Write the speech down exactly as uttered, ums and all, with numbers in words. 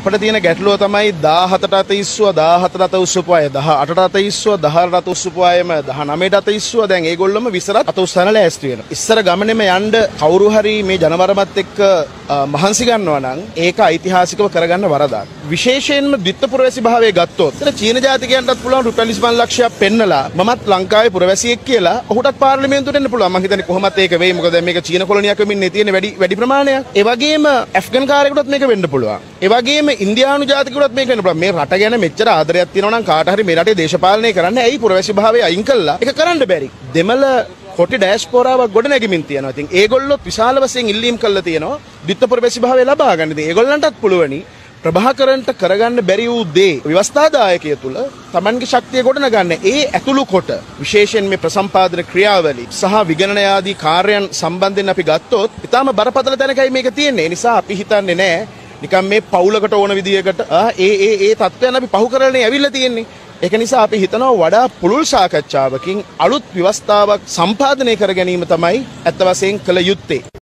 අපිට තියෙන ගැටලුව තමයි දාහතට අත ඉස්සුවා දාහතට අත උස්සපු අය දහඅටට අත ඉස්සුවා දහඅටට අත උස්සපු අයම දහනවයට අත ඉස්සුවා දැන් ඒගොල්ලොම විසරත් අත උස්සන ලෑස්ති වෙනවා. ඉස්සර ගමනේම යන්න කවුරු හරි මේ ජනවරමත් එක්ක මහන්සි ගන්නවා නම් ඒක ඓතිහාසිකව කරගන්න වරදක්. විශේෂයෙන්ම ද්විත්ව පුරවැසි භාවය ගත්තොත් එතන චීන ජාතිකයන්ටත් පුළුවන් රුපියල් විසි පන්ස් ලක්ෂයක් පෙන්නලා මමත් ලංකාවේ පුරවැසියෙක් කියලා ඔහුටත් පාර්ලිමේන්තුවට එන්න පුළුවන්. මම හිතන්නේ කොහොමත් ඒක වෙයි. මොකද මේක චීන කොලොනියක් වෙමින් තියෙන වැඩි වැඩි ප්‍රමාණයක්. ඒ වගේම ඇෆ්ගන් කාරයෙකුටත් මේක වෙන්න පුළුවන්. ඒ වගේම ඉන්දියානු ජාතිකයකුටත් මේක වෙන්න පුළුවන්. මේ රට ගැන මෙච්චර ආදරයක් තියෙනවා නම් කාට හරි මේ රටේ දේශපාලනය කරන්න ඇයි පුරවැසි භාවය අයින් කළා? ඒක කරන්න බැරි. දෙමළ කොටි ඩෑස්පෝරාවක් ගොඩ නැගෙමින් තියෙනවා. ඉතින් ඒගොල්ලොත් විශාල වශයෙන් ඉල්ලීම් කළා තියෙනවා. ද්විත්ව පුරවැසි භාවය ලබා ගන්න. ඉතින් ඒගොල්ලන්ටත් පුළුවනි ප්‍රභාකරන්ට කරගන්න බැරි වූ දේ ව්‍යවස්ථාදායකය තුල Tamanගේ ශක්තිය ගොඩනගන්න. ඒ ඇතුළු කොට විශේෂයෙන් මේ ප්‍රසම්පාදන ක්‍රියාවලි සහ විගණන ආදී කාර්යයන් සම්බන්ධයෙන් අපි ගත්තොත් ඊටාම බරපතල තැනකයි මේක තියෙන්නේ. ඒ නිසා අපි හිතන්නේ නැහැ නිකන් මේ පවුලකට ඕන විදියකට ඒ ඒ ඒ තත්ත්වයන් අපි පහු කරලානේ ඇවිල්ලා තියෙන්නේ. ඒක නිසා අපි හිතනවා වඩා පුළුල් සාකච්ඡාවකින් අලුත් ව්‍යවස්ථාවක් සම්පාදනය කර ගැනීම තමයි අත්ත වශයෙන් කළ යුත්තේ.